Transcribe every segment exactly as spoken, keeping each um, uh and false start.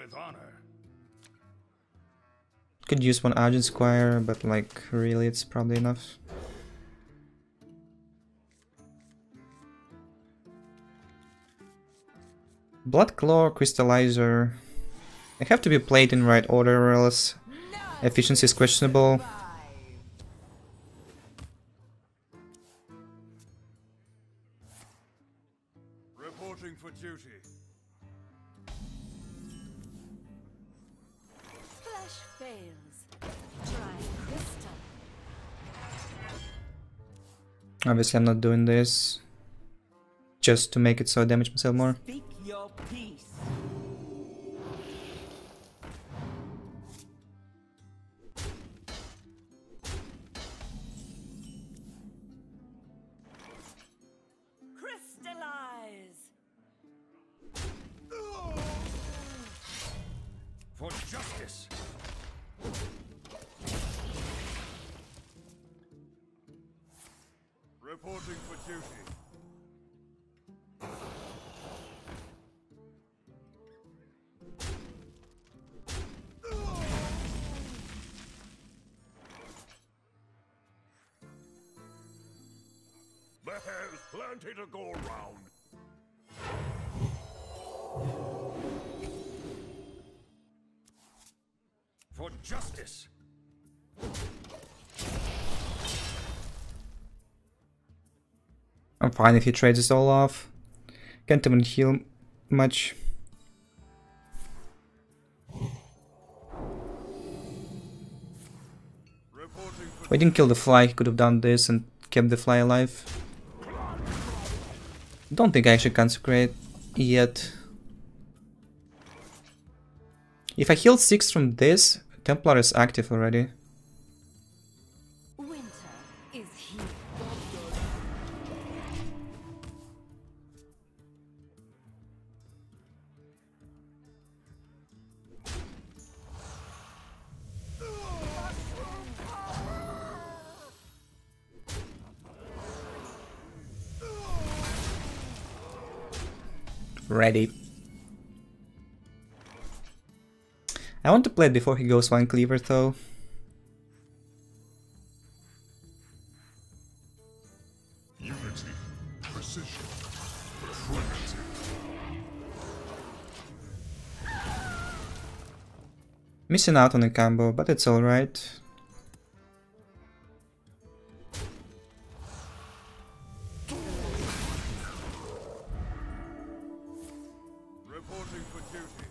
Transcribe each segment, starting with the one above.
with honor. Could use one Argent Squire, but like really it's probably enough. Bloodclaw, Crystallizer. They have to be played in right order or else efficiency is questionable. Reporting for duty. Flesh fails. Dry crystal. Obviously I'm not doing this just to make it so I damage myself more. Speak your peace. Crystallize. For justice. Reporting for duty. There's plenty to go around. For justice. I'm fine if he trades this all off. Can't even heal much. We didn't kill the fly, he could have done this and kept the fly alive. Don't think I actually consecrate yet. If I heal six from this, Templar is active already. Winter is here. Ready. I want to play it before he goes Vine Cleaver though. Unity, precision, primitive. Missing out on a combo, but it's alright. Reporting for duty.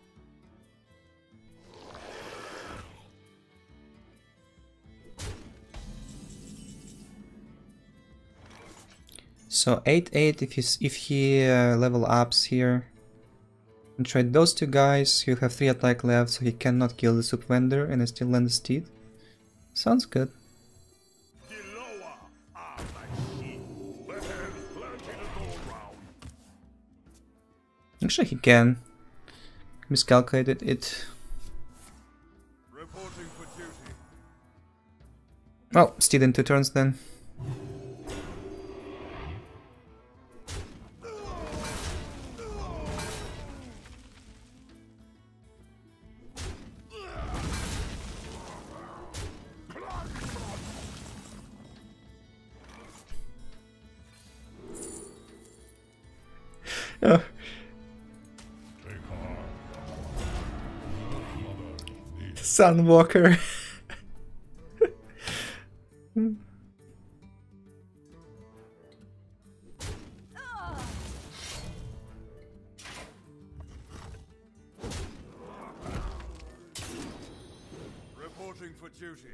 So eight eight if he's, if he uh, level ups here. And trade those two guys, he'll have three attack left, so he cannot kill the Soup Vendor and I still land the Steed. Sounds good. Giloa are my shield. There's plenty to go around. Actually he can. Miscalculated it. Reporting for duty. Oh, Steed in two turns then. Oh. Sunwalker. Reporting for duty.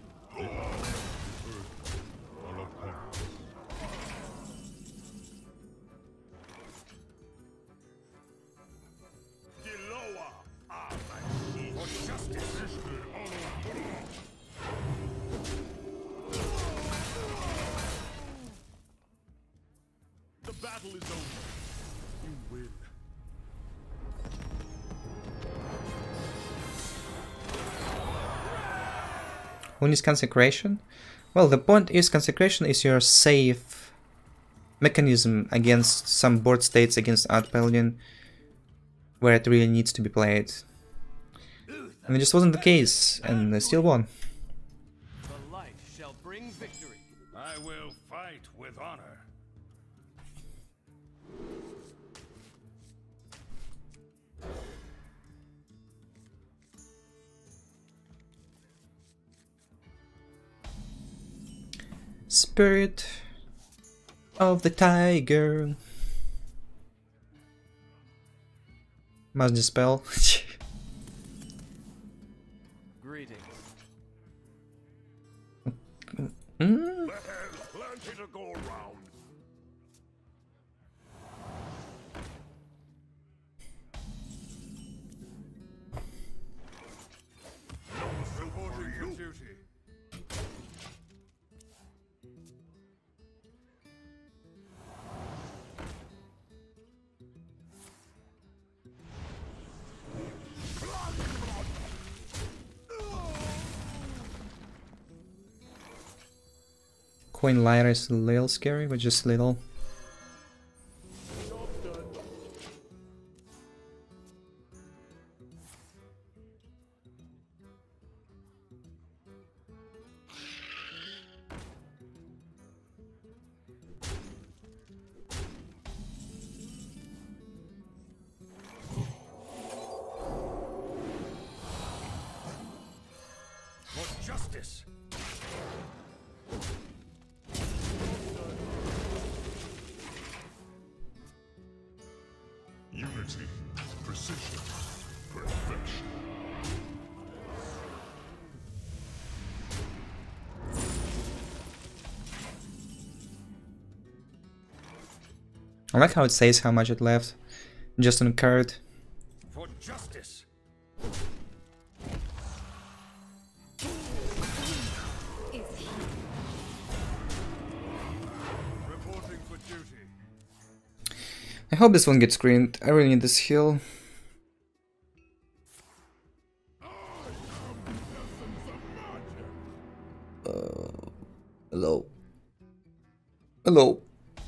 Giloa are my shield. For justice. The battle is over. You win. Who needs consecration? Well, the point is consecration is your safe mechanism against some board states against Art Paladin where it really needs to be played. And it just wasn't the case, and they still won. The light shall bring victory. I will fight with honor. Spirit of the tiger. Must dispel. Greetings. Mm. There's plenty to go around. Reporting for duty. Coin Lyra is a little scary, but just little. For justice. Unity, precision, perfection. I like how it says how much it left, just on a card. For justice. Is he? Reporting for duty. I hope this one gets screened. I really need this heal. Uh, hello. Hello.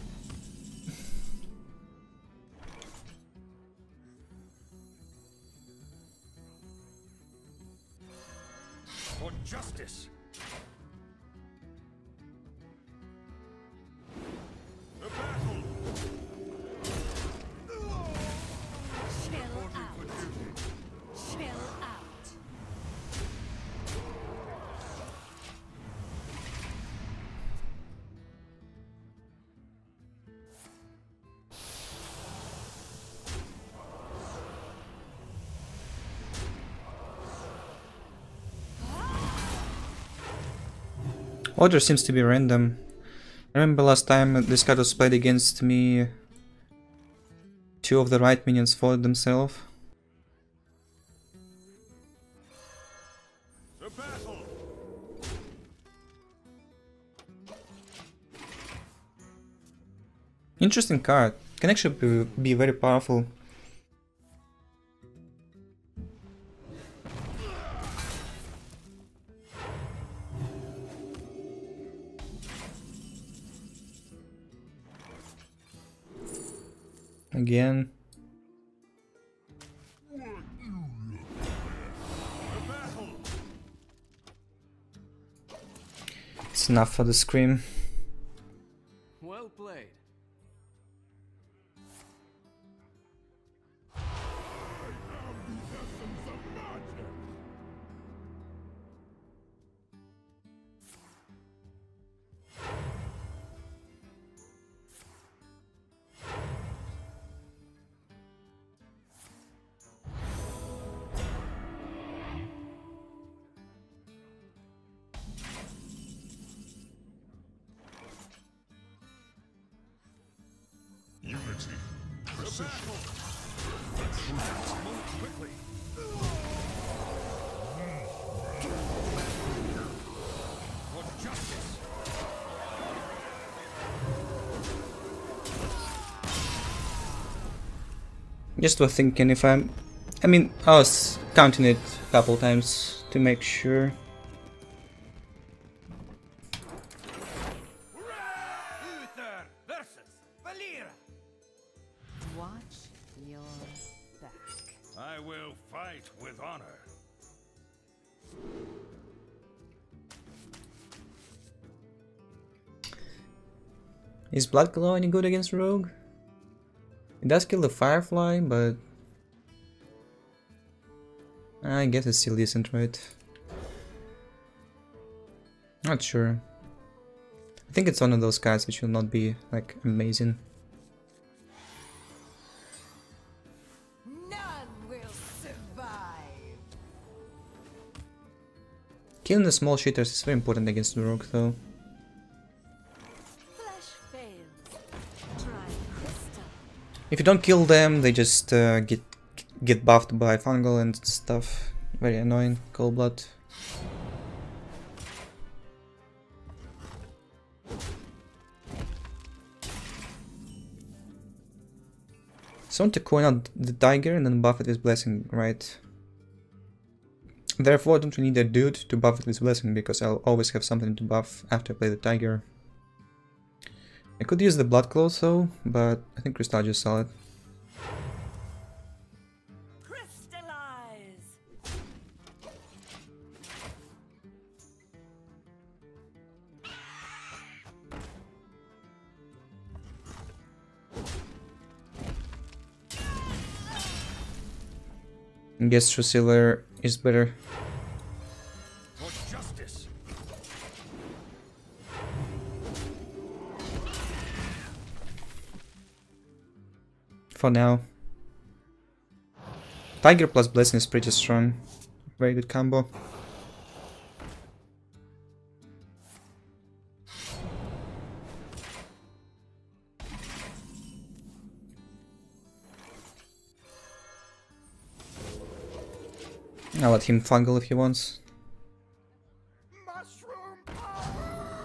For justice. The battle. Chill out. Chill out. Order seems to be random. I remember last time this card was played against me. Two of the right minions fought themselves. The battle. Interesting card. Can actually be, be very powerful. Again. The battle. It's enough for the scream. Well played. Unity, precision, perfection. Move quickly. For justice. Just was thinking if I'm... I mean, I was counting it a couple times to make sure. Uther versus Valera. Watch your back. I will fight with honor. Is Blood Glow any good against Rogue? It does kill the Firefly, but I guess it's still decent, right? Not sure. I think it's one of those cards which will not be like amazing. None will survive. Killing the small shitters is very important against the Rogue though. Flesh fails. Try crystal. If you don't kill them, they just uh, get get buffed by fungal and stuff. Very annoying. Cold blood. So I want to coin out the tiger and then buff it with blessing, right? Therefore, I don't really need a dude to buff it with blessing because I'll always have something to buff after I play the tiger. I could use the blood clothes though, but I think Crystalgia is solid. Crystallize. I guess Trusealer is better. For justice. For now. Tiger plus Blessing is pretty strong. Very good combo. I'll let him fungal if he wants. Mushroom power!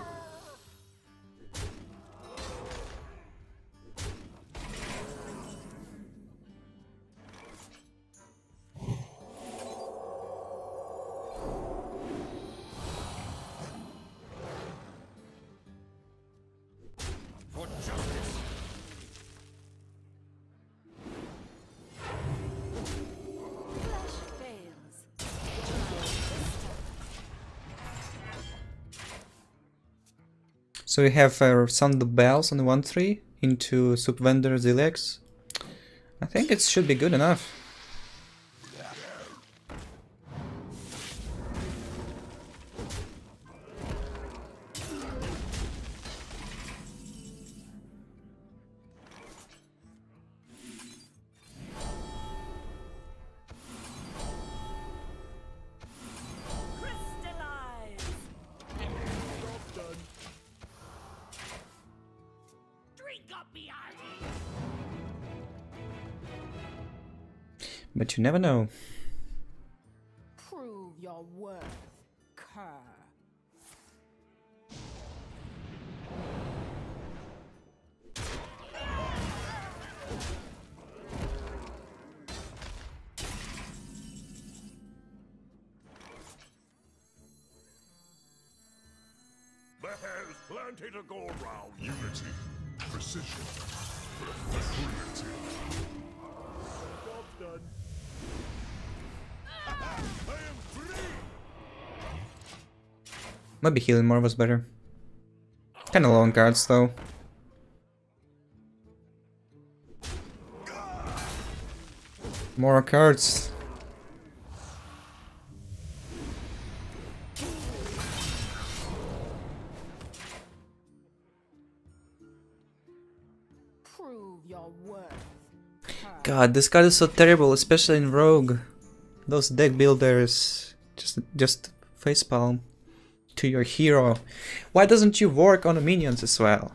For justice. Flesh fails. Try crystal. So we have uh, Sound the Bells on the one three into Soup Vendor Zilex. I think it should be good enough. Crystallize. Drink up me eye. But you never know. Prove your worth, cur. The hare's plenty to go around. Unity, precision, primitive. Job's done. I am free! Maybe healing more was better. Kinda low on cards though. More cards. Prove your worth, cur. God, this card is so terrible, especially in Rogue. Those deck builders just just facepalm to your hero. Why doesn't you work on the minions as well?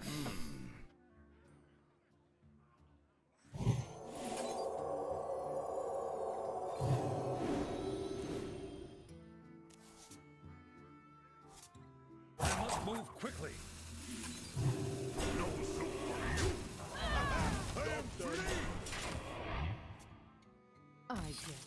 I must move quickly. No soup for you. I am free! I get